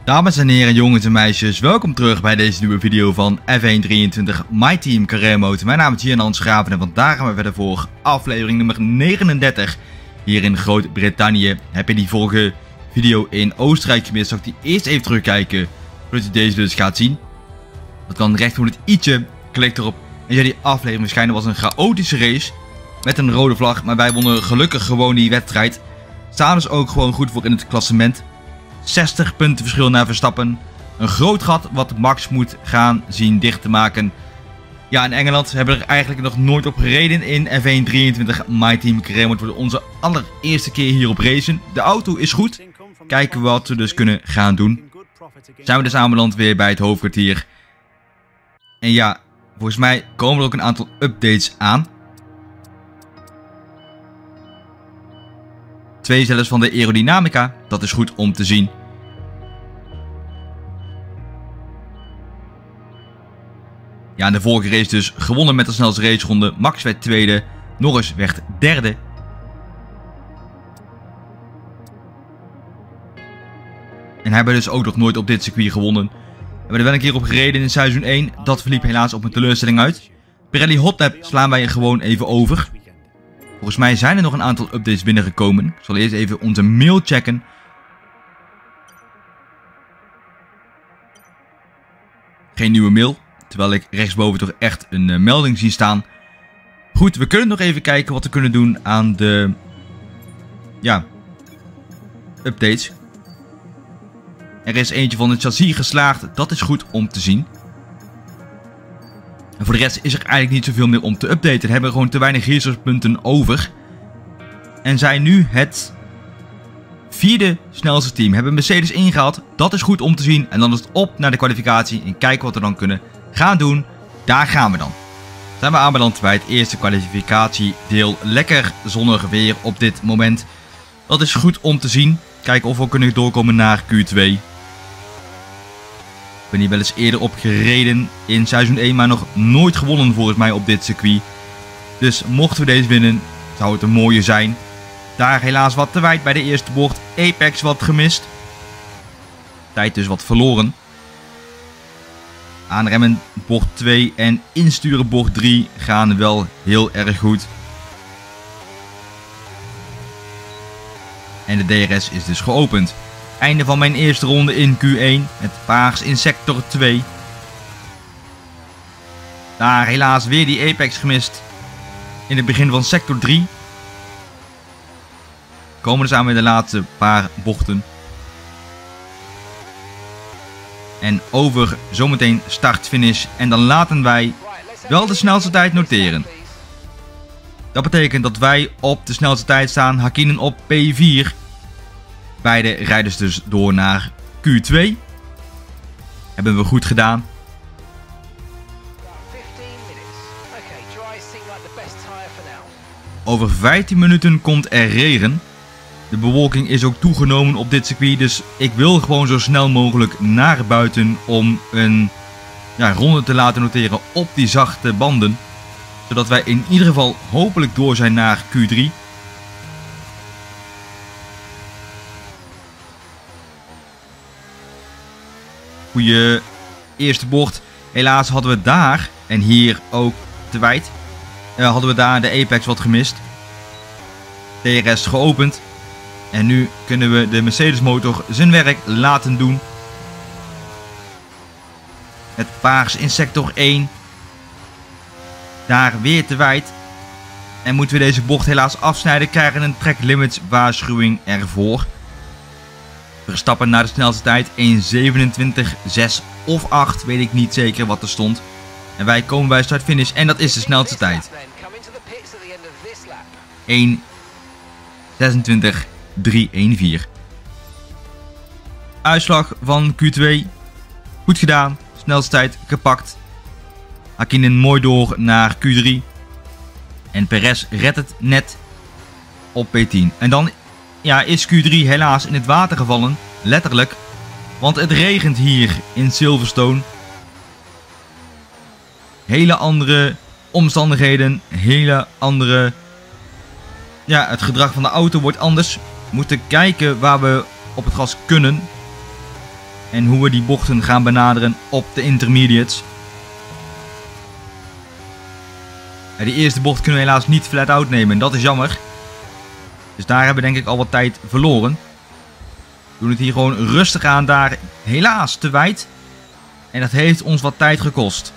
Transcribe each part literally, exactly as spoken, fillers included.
Dames en heren, jongens en meisjes, welkom terug bij deze nieuwe video van F één drieëntwintig My Team Career Mode. Mijn naam is Gian Schraven en vandaag gaan we verder voor aflevering nummer negenendertig hier in Groot-Brittannië. Heb je die vorige video in Oostenrijk gemist, zal ik die eerst even terugkijken voordat je deze dus gaat zien. Dat kan recht onder het i'tje, klik erop en ja, die aflevering waarschijnlijk was een chaotische race met een rode vlag, maar wij wonnen gelukkig gewoon die wedstrijd. Staan dus ook gewoon goed voor in het klassement. zestig punten verschil naar Verstappen. Een groot gat wat Max moet gaan zien dicht te maken. Ja, in Engeland hebben we er eigenlijk nog nooit op gereden in F één drieëntwintig My Team Career Mode. Het wordt onze allereerste keer hier op racen. De auto is goed. Kijken wat we dus kunnen gaan doen. Zijn we dus aanbeland weer bij het hoofdkwartier. En ja, volgens mij komen er ook een aantal updates aan. Twee zelfs van de aerodynamica. Dat is goed om te zien. Ja, in de vorige race dus gewonnen met de snelste raceronde. Max werd tweede. Norris werd derde. En hebben dus ook nog nooit op dit circuit gewonnen. We hebben er wel een keer op gereden in seizoen één. Dat verliep helaas op een teleurstelling uit. Pirelli Hot Lap slaan wij er gewoon even over. Volgens mij zijn er nog een aantal updates binnengekomen. Ik zal eerst even onze mail checken. Geen nieuwe mail. Terwijl ik rechtsboven toch echt een uh, melding zie staan. Goed, we kunnen nog even kijken wat we kunnen doen aan de... Ja... updates. Er is eentje van het chassis geslaagd. Dat is goed om te zien. En voor de rest is er eigenlijk niet zoveel meer om te updaten. We hebben gewoon te weinig resourcepunten over. En zijn nu het vierde snelste team. Hebben Mercedes ingehaald. Dat is goed om te zien. En dan is het op naar de kwalificatie. En kijken wat we dan kunnen gaan doen. Daar gaan we dan. Zijn we aanbeland bij het eerste kwalificatiedeel. Lekker zonnig weer op dit moment. Dat is goed om te zien. Kijken of we kunnen doorkomen naar Q twee. Ik ben hier wel eens eerder op gereden in seizoen één, maar nog nooit gewonnen volgens mij op dit circuit. Dus mochten we deze winnen, zou het een mooie zijn. Daar helaas wat te wijd bij de eerste bocht. Apex wat gemist. Tijd dus wat verloren. Aanremmen bocht twee en insturen bocht drie gaan wel heel erg goed. En de D R S is dus geopend. Einde van mijn eerste ronde in Q één. Het paars in sector twee. Daar helaas weer die apex gemist. In het begin van sector drie. Komen dus aan met de laatste paar bochten. En over zometeen start-finish. En dan laten wij wel de snelste tijd noteren. Dat betekent dat wij op de snelste tijd staan. Hakkinen op P vier. Beide rijders dus door naar Q twee. Hebben we goed gedaan. Over vijftien minuten komt er regen. De bewolking is ook toegenomen op dit circuit. Dus ik wil gewoon zo snel mogelijk naar buiten om een ja, ronde te laten noteren op die zachte banden. Zodat wij in ieder geval hopelijk door zijn naar Q drie. Goeie eerste bocht. Helaas hadden we daar, en hier ook te wijd, uh, hadden we daar de apex wat gemist. D R S geopend. En nu kunnen we de Mercedes motor zijn werk laten doen. Het paars in sector één. Daar weer te wijd. En moeten we deze bocht helaas afsnijden. Krijgen een track limits waarschuwing ervoor. Verstappen naar de snelste tijd. één zevenentwintig zes of acht. Weet ik niet zeker wat er stond. En wij komen bij start finish. En dat is de snelste tijd. één zesentwintig driehonderdvierzien. Uitslag van Q twee. Goed gedaan. Snelste tijd gepakt. Hakkinen mooi door naar Q drie. En Perez redt het net op P tien. En dan ja, is Q drie helaas in het water gevallen. Letterlijk. Want het regent hier in Silverstone. Hele andere omstandigheden. Hele andere... Ja, het gedrag van de auto wordt anders. We moeten kijken waar we op het gas kunnen. En hoe we die bochten gaan benaderen op de intermediates. Ja, die eerste bocht kunnen we helaas niet flat out nemen. Dat is jammer. Dus daar hebben we denk ik al wat tijd verloren. We doen het hier gewoon rustig aan. Daar helaas te wijd. En dat heeft ons wat tijd gekost.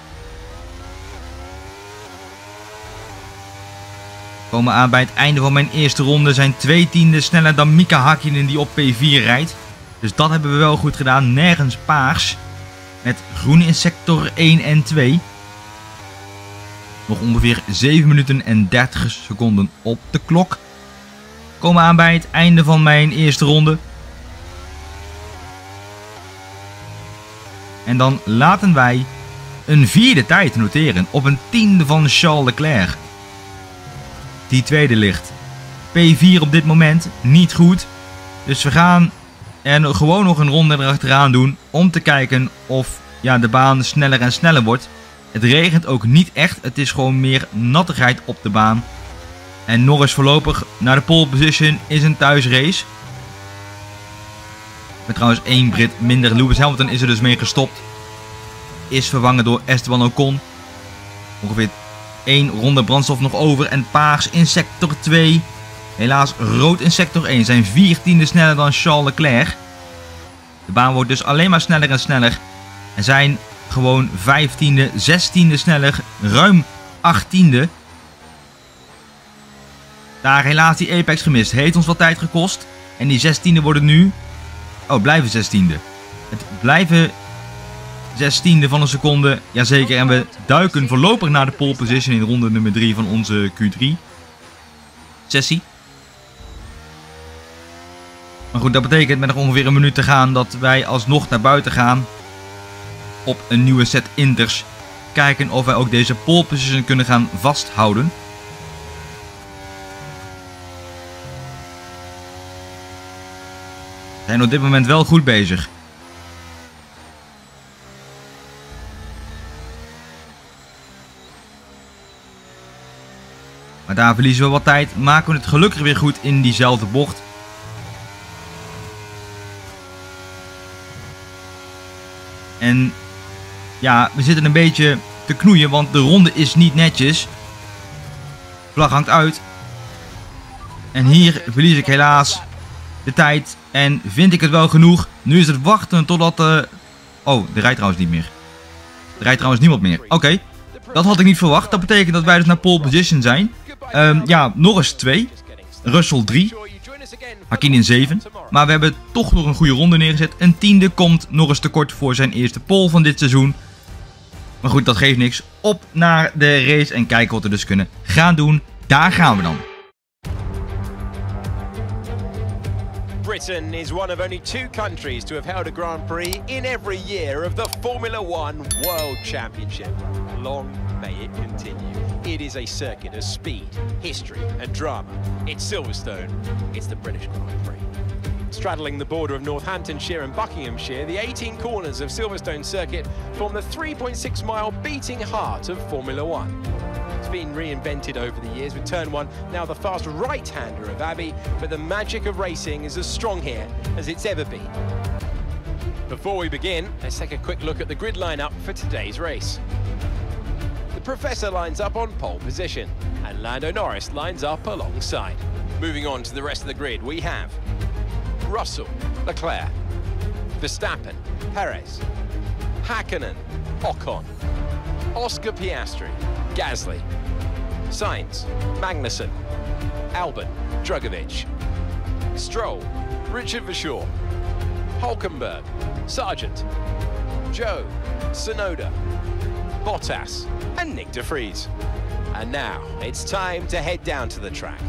We komen aan bij het einde van mijn eerste ronde. Zijn twee tienden sneller dan Mika Hakkinen die op P vier rijdt. Dus dat hebben we wel goed gedaan. Nergens paars. Met groen in sector één en twee. Nog ongeveer zeven minuten en dertig seconden op de klok. We komen aan bij het einde van mijn eerste ronde. En dan laten wij een vierde tijd noteren op een tiende van Charles Leclerc. Die tweede ligt. P vier op dit moment niet goed. Dus we gaan er gewoon nog een ronde erachteraan doen om te kijken of ja, de baan sneller en sneller wordt. Het regent ook niet echt. Het is gewoon meer nattigheid op de baan. En Norris voorlopig naar de pole position is een thuisrace. Met trouwens één Brit minder. Lewis Hamilton is er dus mee gestopt. Is vervangen door Esteban Ocon. Ongeveer één ronde brandstof nog over. En paars in sector twee. Helaas rood in sector één. Zijn vier tienden sneller dan Charles Leclerc. De baan wordt dus alleen maar sneller en sneller. En zijn gewoon vijftiende, zestiende sneller. Ruim achttiende. Daar helaas die apex gemist. Heeft ons wat tijd gekost. En die zestiende worden nu... Oh, blijven zestiende. Het blijven zestiende van een seconde. Jazeker. En we duiken voorlopig naar de pole position in ronde nummer drie van onze Q drie sessie. Maar goed, dat betekent met nog ongeveer een minuut te gaan dat wij alsnog naar buiten gaan. Op een nieuwe set inters. Kijken of wij ook deze pole position kunnen gaan vasthouden. We zijn op dit moment wel goed bezig. Maar daar verliezen we wat tijd. Maken we het gelukkig weer goed in diezelfde bocht. En ja, we zitten een beetje te knoeien, want de ronde is niet netjes. Vlag hangt uit. En hier verlies ik helaas de tijd. En vind ik het wel genoeg. Nu is het wachten totdat de... Oh, er rijdt trouwens niet meer. Er rijdt trouwens niemand meer. Oké, okay. Dat had ik niet verwacht. Dat betekent dat wij dus naar pole position zijn. Um, ja, Norris twee. Russell drie. Hakkinen zeven. Maar we hebben toch nog een goede ronde neergezet. Een tiende komt Norris tekort voor zijn eerste pole van dit seizoen. Maar goed, dat geeft niks. Op naar de race en kijken wat we dus kunnen gaan doen. Daar gaan we dan. Britain is one of only two countries to have held a Grand Prix in every year of the Formula One World Championship. Long may it continue. It is a circuit of speed, history and drama. It's Silverstone, it's the British Grand Prix. Straddling the border of Northamptonshire and Buckinghamshire, the eighteen corners of Silverstone Circuit form the three point six mile beating heart of Formula One. It's been reinvented over the years with Turn one, now the fast right-hander of Abbey, but the magic of racing is as strong here as it's ever been. Before we begin, let's take a quick look at the grid lineup for today's race. The Professor lines up on pole position, and Lando Norris lines up alongside. Moving on to the rest of the grid, we have Russell, Leclerc, Verstappen, Perez, Hakkinen, Ocon, Oscar Piastri, Gasly, Sainz, Magnussen, Albon, Drugovich, Stroll, Richard Verschoor, Hulkenberg, Sargent, Joe, Tsunoda, Bottas and Nick de Vries. And now it's time to head down to the track.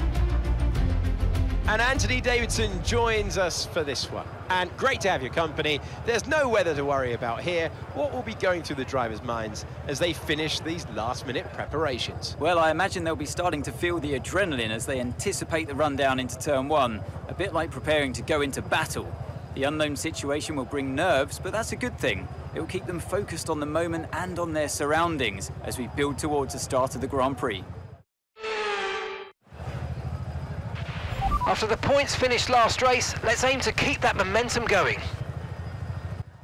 And Anthony Davidson joins us for this one. And great to have your company. There's no weather to worry about here. What will be going through the drivers' minds as they finish these last-minute preparations? Well, I imagine they'll be starting to feel the adrenaline as they anticipate the run down into turn one. A bit like preparing to go into battle. The unknown situation will bring nerves, but that's a good thing. It will keep them focused on the moment and on their surroundings as we build towards the start of the Grand Prix. After the points finished last race, let's aim to keep that momentum going.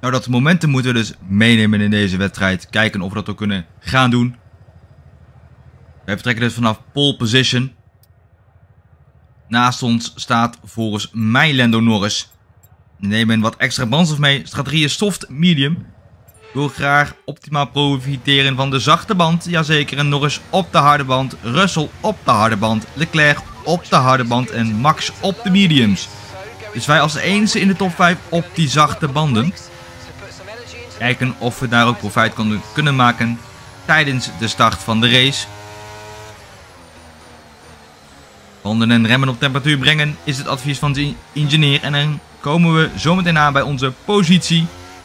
Nou, dat momentum moeten we dus meenemen in deze wedstrijd. Kijken of we dat ook kunnen gaan doen. Wij vertrekken dus vanaf pole position. Naast ons staat volgens mij Lando Norris. We nemen wat extra brandstof mee. Strategie is soft medium. Ik wil graag optimaal profiteren van de zachte band. Jazeker, en Norris op de harde band. Russell op de harde band. Leclerc op de harde band. En Max op de mediums. Dus wij als enige in de top vijf op die zachte banden. Kijken of we daar ook profijt kunnen maken tijdens de start van de race. Banden en remmen op temperatuur brengen is het advies van de ingenieur. En dan komen we zometeen aan bij onze positie.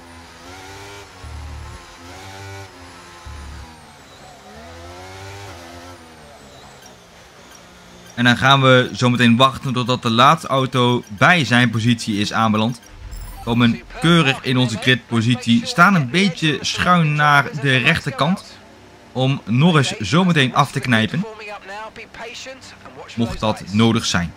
En dan gaan we zometeen wachten totdat de laatste auto bij zijn positie is aanbeland. We komen keurig in onze gridpositie. Staan een beetje schuin naar de rechterkant. Om Norris zometeen af te knijpen. Mocht dat nodig zijn.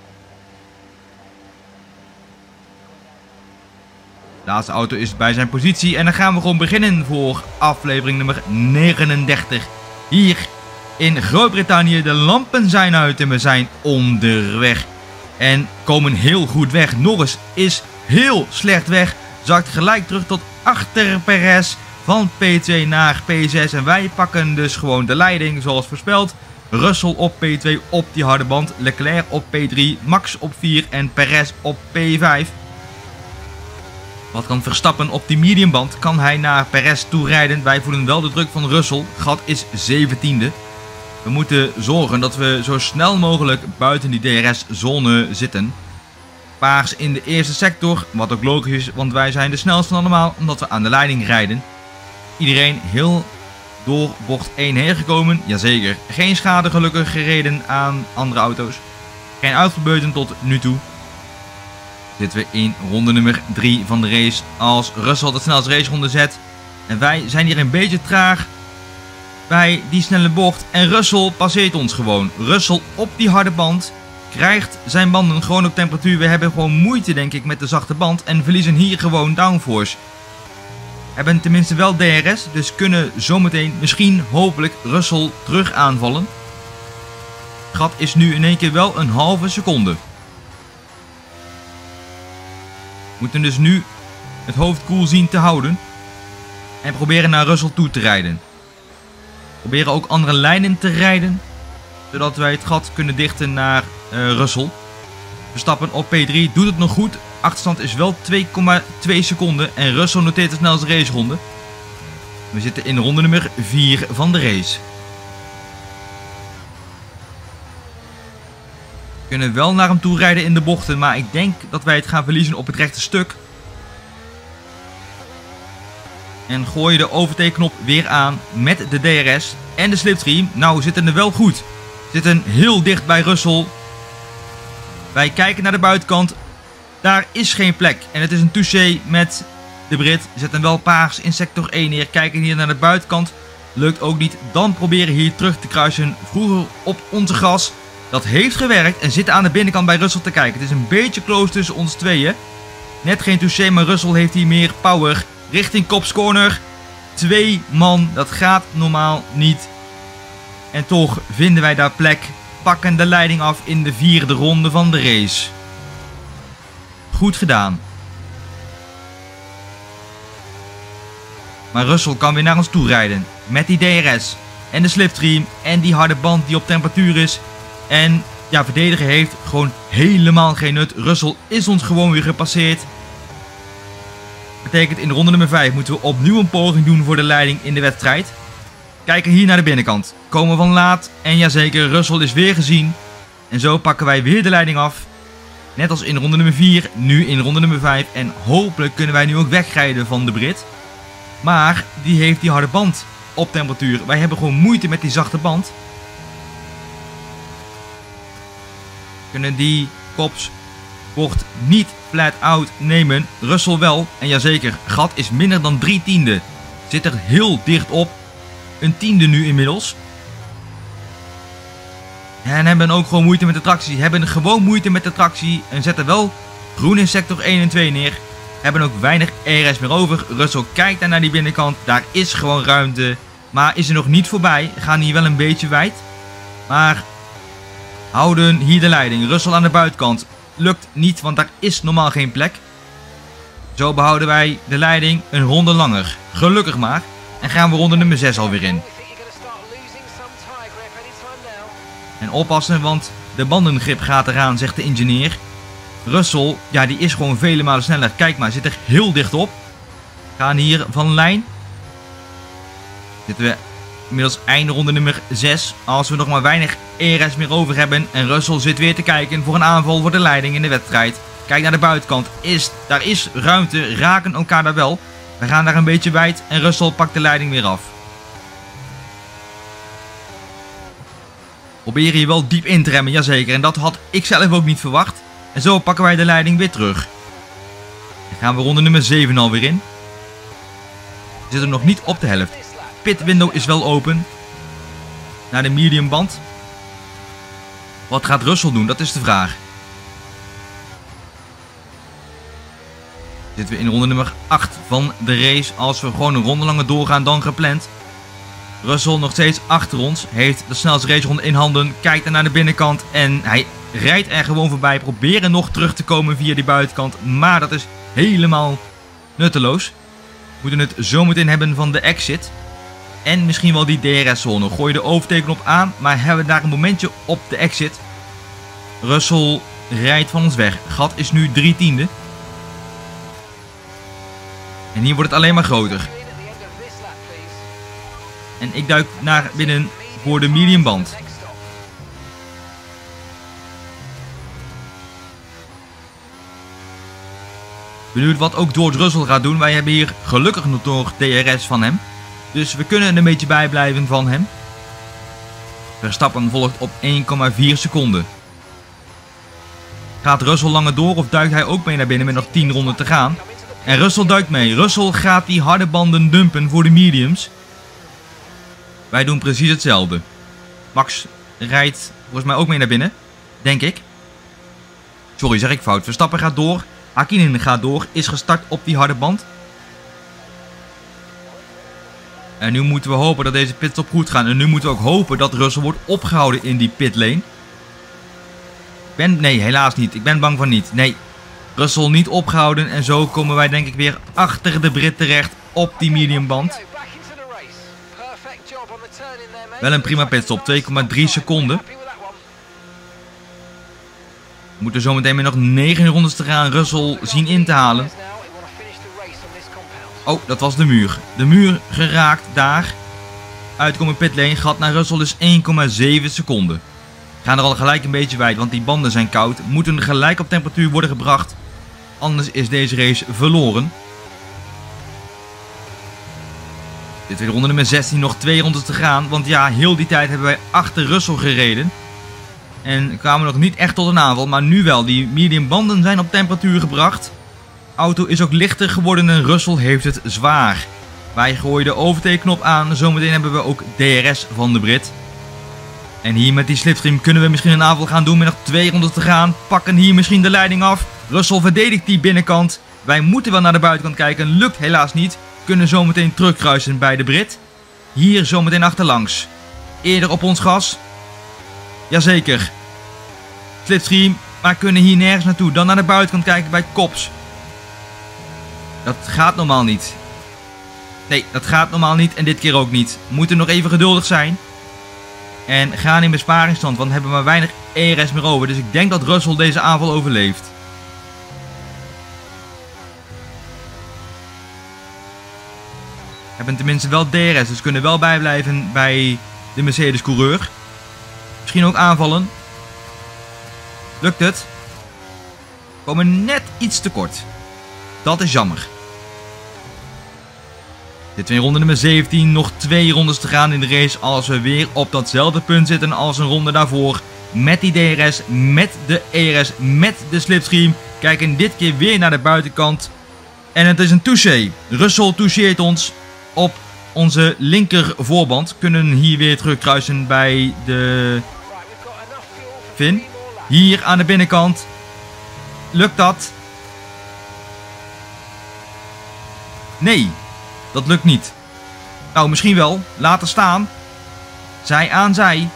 De laatste auto is bij zijn positie. En dan gaan we gewoon beginnen voor aflevering nummer negenendertig. Hier in Groot-Brittannië. De lampen zijn uit en we zijn onderweg. En komen heel goed weg. Norris is heel slecht weg. Zakt gelijk terug tot achter Perez. Van P twee naar P zes. En wij pakken dus gewoon de leiding zoals voorspeld. Russell op P twee op die harde band. Leclerc op P drie. Max op vier. En Perez op P vijf. Wat kan Verstappen op die mediumband? Kan hij naar Perez toe rijden? Wij voelen wel de druk van Russell. Gat is zeventiende. We moeten zorgen dat we zo snel mogelijk buiten die D R S-zone zitten. Paars in de eerste sector. Wat ook logisch is, want wij zijn de snelste van allemaal. Omdat we aan de leiding rijden. Iedereen heel door bocht één heen gekomen. Jazeker. Geen schade gelukkig gereden aan andere auto's. Geen uitgebeuten tot nu toe. Zitten we in ronde nummer drie van de race. Als Russell de snelste raceronde zet. En wij zijn hier een beetje traag bij die snelle bocht. En Russell passeert ons gewoon. Russell op die harde band. Krijgt zijn banden gewoon op temperatuur. We hebben gewoon moeite denk ik met de zachte band. En verliezen hier gewoon downforce. Hebben tenminste wel D R S. Dus kunnen zometeen misschien hopelijk Russell terug aanvallen. Het gat is nu in één keer wel een halve seconde. We moeten dus nu het hoofd koel zien te houden. En proberen naar Russell toe te rijden. Proberen ook andere lijnen te rijden. Zodat wij het gat kunnen dichten naar uh, Russell. Verstappen op P drie doet het nog goed. Achterstand is wel twee komma twee seconden. En Russell noteert de snelste raceronde. We zitten in ronde nummer vier van de race. We kunnen wel naar hem toe rijden in de bochten. Maar ik denk dat wij het gaan verliezen op het rechte stuk. En gooien de overtakenknop weer aan met de D R S en de slipstream. Nou, we zitten er wel goed. We zitten heel dicht bij Russell. Wij kijken naar de buitenkant. Daar is geen plek. En het is een touché met de Brit. We zetten wel paars in sector één neer. Kijken hier naar de buitenkant. Lukt ook niet. Dan proberen hier terug te kruisen. Vroeger op onze gas. Dat heeft gewerkt. En zitten aan de binnenkant bij Russell te kijken. Het is een beetje close tussen ons tweeën. Net geen touché, maar Russell heeft hier meer power. Richting Kops Corner. Twee man. Dat gaat normaal niet. En toch vinden wij daar plek. Pakken de leiding af in de vierde ronde van de race. Goed gedaan. Maar Russell kan weer naar ons toe rijden. Met die D R S. En de slipstream. En die harde band die op temperatuur is. En ja, verdedigen heeft gewoon helemaal geen nut. Russell is ons gewoon weer gepasseerd. Betekent in ronde nummer vijf moeten we opnieuw een poging doen voor de leiding in de wedstrijd. Kijken hier naar de binnenkant. Komen van laat. En jazeker, Russell is weer gezien. En zo pakken wij weer de leiding af. Net als in ronde nummer vier, nu in ronde nummer vijf. En hopelijk kunnen wij nu ook wegrijden van de Brit. Maar die heeft die harde band op temperatuur. Wij hebben gewoon moeite met die zachte band. Kunnen die Kops bocht niet flat out nemen. Russell wel. En jazeker, gat is minder dan drie tiende. Zit er heel dicht op. Een tiende nu inmiddels. En hebben ook gewoon moeite met de tractie. Hebben gewoon moeite met de tractie. En zetten wel groen in sector één en twee neer. Hebben ook weinig E R S meer over. Russell kijkt daar naar die binnenkant. Daar is gewoon ruimte. Maar is er nog niet voorbij. Gaan hier wel een beetje wijd. Maar houden hier de leiding. Russell aan de buitenkant. Lukt niet, want daar is normaal geen plek. Zo behouden wij de leiding een ronde langer. Gelukkig maar. En gaan we ronde nummer zes alweer in. En oppassen, want de bandengrip gaat eraan, zegt de ingenieur. Russell, ja, die is gewoon vele malen sneller. Kijk maar, zit er heel dicht op. Gaan hier van lijn. Zitten we inmiddels einde ronde nummer zes. Als we nog maar weinig E R S meer over hebben. En Russell zit weer te kijken voor een aanval voor de leiding in de wedstrijd. Kijk naar de buitenkant. Is, daar is ruimte. Raken elkaar daar wel. We gaan daar een beetje wijd. En Russell pakt de leiding weer af. Proberen hier wel diep in te remmen. Jazeker. En dat had ik zelf ook niet verwacht. En zo pakken wij de leiding weer terug. Dan gaan we ronde nummer zeven alweer in. We zitten nog niet op de helft. Pit window is wel open. Naar de medium band. Wat gaat Russell doen? Dat is de vraag. Zitten we in ronde nummer acht van de race. Als we gewoon een ronde langer doorgaan dan gepland. Russell nog steeds achter ons. Heeft de snelste raceronde in handen. Kijkt er naar de binnenkant. En hij rijdt er gewoon voorbij. Proberen nog terug te komen via die buitenkant. Maar dat is helemaal nutteloos. We moeten het zo meteen hebben van de exit. En misschien wel die D R S-zone. Gooi de overtakenknop aan. Maar hebben we daar een momentje op de exit. Russell rijdt van ons weg. Gat is nu drie tiende. En hier wordt het alleen maar groter. En ik duik naar binnen voor de medium band. Benieuwd wat ook George Russell gaat doen. Wij hebben hier gelukkig nog D R S van hem. Dus we kunnen een beetje bijblijven van hem. Verstappen volgt op één komma vier seconden. Gaat Russell langer door of duikt hij ook mee naar binnen met nog tien ronden te gaan? En Russell duikt mee. Russell gaat die harde banden dumpen voor de mediums. Wij doen precies hetzelfde. Max rijdt volgens mij ook mee naar binnen. Denk ik. Sorry, zeg ik fout. Verstappen gaat door. Hakkinen gaat door. Is gestart op die harde band. En nu moeten we hopen dat deze pitstop goed gaat. En nu moeten we ook hopen dat Russell wordt opgehouden in die pitlane. Ik ben... Nee, helaas niet. Ik ben bang van niet. Nee. Russell niet opgehouden. En zo komen wij denk ik weer achter de Brit terecht op die medium band. Wel een prima pitstop. twee komma drie seconden. We moeten zometeen met nog negen rondes te gaan Russell zien in te halen. Oh, dat was de muur. De muur geraakt daar. Uitkomen pitlane. Gat naar Russell is één komma zeven seconden. We gaan er al gelijk een beetje wijd, want die banden zijn koud. Moeten gelijk op temperatuur worden gebracht. Anders is deze race verloren. Dit is ronde nummer zestien. Nog twee rondes te gaan. Want ja, heel die tijd hebben wij achter Russell gereden. En kwamen nog niet echt tot een aanval. Maar nu wel. Die medium banden zijn op temperatuur gebracht. Auto is ook lichter geworden en Russell heeft het zwaar. Wij gooien de overtakenknop aan. Zometeen hebben we ook D R S van de Brit. En hier met die slipstream kunnen we misschien een aanval gaan doen met nog twee rondes te gaan. Pakken hier misschien de leiding af. Russell verdedigt die binnenkant. Wij moeten wel naar de buitenkant kijken. Lukt helaas niet. Kunnen zometeen terugkruisen bij de Brit. Hier zometeen achterlangs. Eerder op ons gas. Jazeker. Slipstream. Maar kunnen hier nergens naartoe. Dan naar de buitenkant kijken bij Kops. Dat gaat normaal niet. Nee, dat gaat normaal niet. En dit keer ook niet. We moeten nog even geduldig zijn. En gaan in besparingsstand. Want we hebben maar weinig E R S meer over. Dus ik denk dat Russell deze aanval overleeft. We hebben tenminste wel D R S. Dus kunnen wel bijblijven bij de Mercedes coureur. Misschien ook aanvallen. Lukt het? We komen net iets te kort. Dat is jammer. Dit is in ronde nummer zeventien. Nog twee rondes te gaan in de race. Als we weer op datzelfde punt zitten als een ronde daarvoor. Met die D R S. Met de E R S. Met de slipstream. Kijken dit keer weer naar de buitenkant. En het is een touché. Russell toucheert ons op onze linker voorband. Kunnen hier weer terugkruisen bij de Finn. Hier aan de binnenkant. Lukt dat? Nee, dat lukt niet. Nou, misschien wel. Laten staan. Zij aan zij.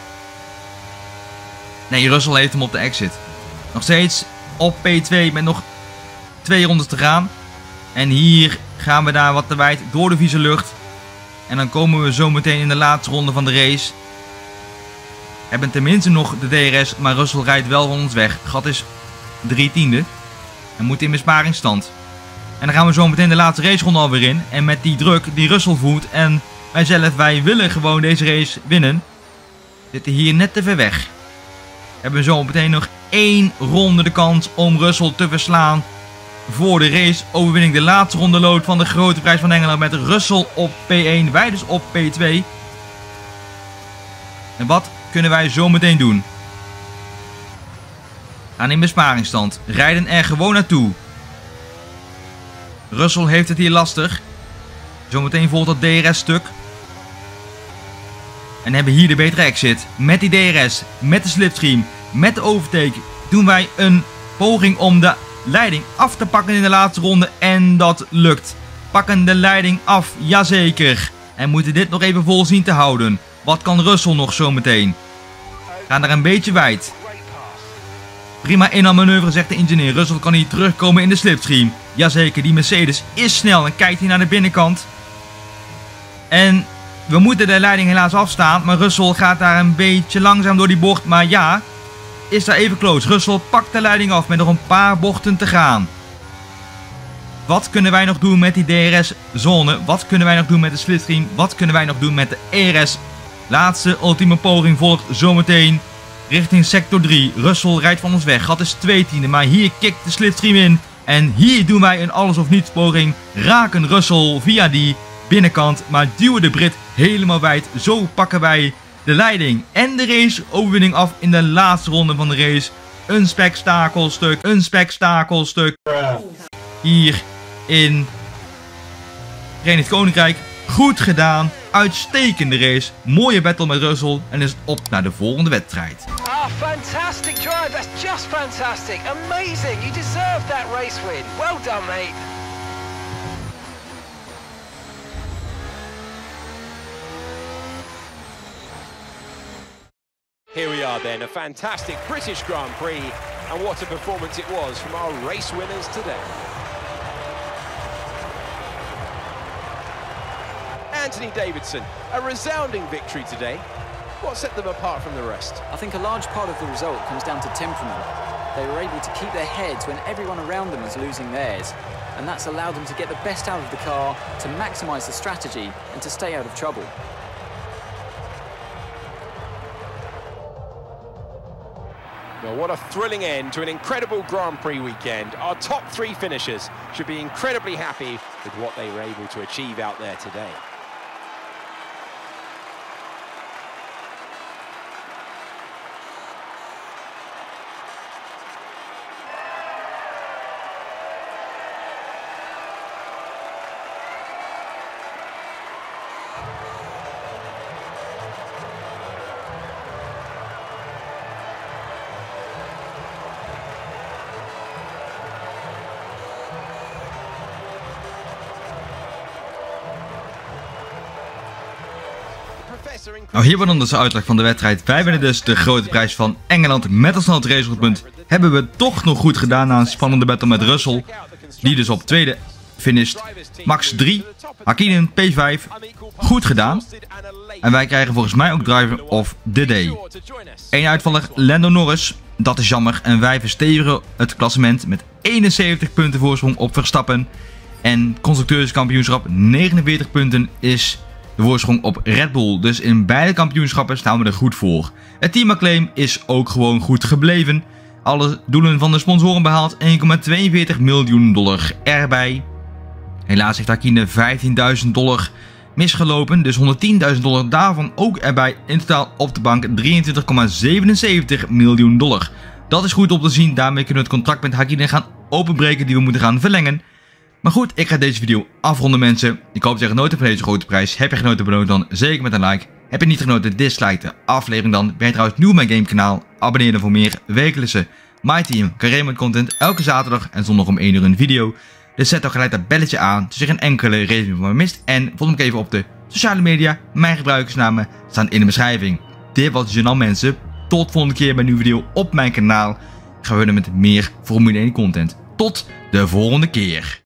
Nee, Russell heeft hem op de exit. Nog steeds op P twee met nog twee rondes te gaan. En hier gaan we daar wat te wijd door de vieze lucht. En dan komen we zo meteen in de laatste ronde van de race. We hebben tenminste nog de D R S, maar Russell rijdt wel van ons weg. Het gat is drie tiende. En moet in besparingsstand. En dan gaan we zo meteen de laatste raceronde alweer in. En met die druk die Russell voert en wij zelf, wij willen gewoon deze race winnen. Zitten hier net te ver weg. We hebben zo meteen nog één ronde de kans om Russell te verslaan. Voor de race overwinning, de laatste ronde lood van de grote prijs van Engeland met Russell op P één, wij dus op P twee. En wat kunnen wij zo meteen doen? Gaan in besparingsstand, rijden er gewoon naartoe. Russell heeft het hier lastig. Zometeen volgt dat D R S stuk. En hebben hier de betere exit. Met die D R S, met de slipstream, met de overtake doen wij een poging om de leiding af te pakken in de laatste ronde. En dat lukt. Pakken de leiding af, jazeker. En moeten dit nog even vol zien te houden. Wat kan Russell nog zometeen? Gaan er een beetje wijd. Prima inhaalmanoeuvre, zegt de ingenieur. Russell kan hier terugkomen in de slipstream. Jazeker, die Mercedes is snel en kijkt hier naar de binnenkant. En we moeten de leiding helaas afstaan. Maar Russell gaat daar een beetje langzaam door die bocht. Maar ja, is daar even close. Russell pakt de leiding af met nog een paar bochten te gaan. Wat kunnen wij nog doen met die D R S-zone? Wat kunnen wij nog doen met de slipstream? Wat kunnen wij nog doen met de E R S? Laatste ultieme poging volgt zometeen richting sector drie. Russell rijdt van ons weg. Gat is twee tiende. Maar hier kikt de slipstream in. En hier doen wij een alles of niets poging. Raken Russell via die binnenkant. Maar duwen de Brit helemaal wijd. Zo pakken wij de leiding en de race overwinning af in de laatste ronde van de race. Een spektakelstuk. Een spektakelstuk. Hier in Verenigd Koninkrijk. Goed gedaan. Uitstekende race. Mooie battle met Russell. En is het op naar de volgende wedstrijd. Ah, fantastic drive. That's just fantastic. Amazing. You deserve that race win. Well done, mate. Here we are then, a fantastic British Grand Prix, and what a performance it was from our race winners today. Anthony Davidson, a resounding victory today. What set them apart from the rest? I think a large part of the result comes down to temperament. They were able to keep their heads when everyone around them was losing theirs, and that's allowed them to get the best out of the car, to maximise the strategy, and to stay out of trouble. Well, what a thrilling end to an incredible Grand Prix weekend. Our top three finishers should be incredibly happy with what they were able to achieve out there today. Nou, hier wordt dan dus de uitleg van de wedstrijd. Wij winnen dus de grote prijs van Engeland met als snelste racepunt. Hebben we toch nog goed gedaan na een spannende battle met Russell. Die dus op tweede finished. Max drie. Hakkinen P vijf. Goed gedaan. En wij krijgen volgens mij ook driver of the day. Eén uitvaller Lando Norris. Dat is jammer. En wij verstevigen het klassement met eenenzeventig punten voorsprong op Verstappen. En constructeurskampioenschap negenenveertig punten is de voorsprong op Red Bull. Dus in beide kampioenschappen staan we er goed voor. Het team acclaim is ook gewoon goed gebleven. Alle doelen van de sponsoren behaald. één komma tweeënveertig miljoen dollar erbij. Helaas heeft Hakkinen vijftienduizend dollar misgelopen. Dus honderdtienduizend dollar daarvan ook erbij. In totaal op de bank drieëntwintig komma zevenenzeventig miljoen dollar. Dat is goed om te zien. Daarmee kunnen we het contract met Hakkinen gaan openbreken die we moeten gaan verlengen. Maar goed, ik ga deze video afronden, mensen. Ik hoop dat je genoten van deze grote prijs. Heb je genoten, beloon dan zeker met een like. Heb je niet genoten, dislike de aflevering dan. Ben je trouwens nieuw op mijn gamekanaal? Abonneer dan voor meer wekelijkse My Team Carré content. Elke zaterdag en zondag om één uur een video. Dus zet ook gelijk dat belletje aan, zodat je geen enkele review van me mist. En volg me ook even op de sociale media. Mijn gebruikersnamen staan in de beschrijving. Dit was het journaal mensen. Tot volgende keer bij een nieuwe video op mijn kanaal. Gaan we verder met meer Formule één content. Tot de volgende keer.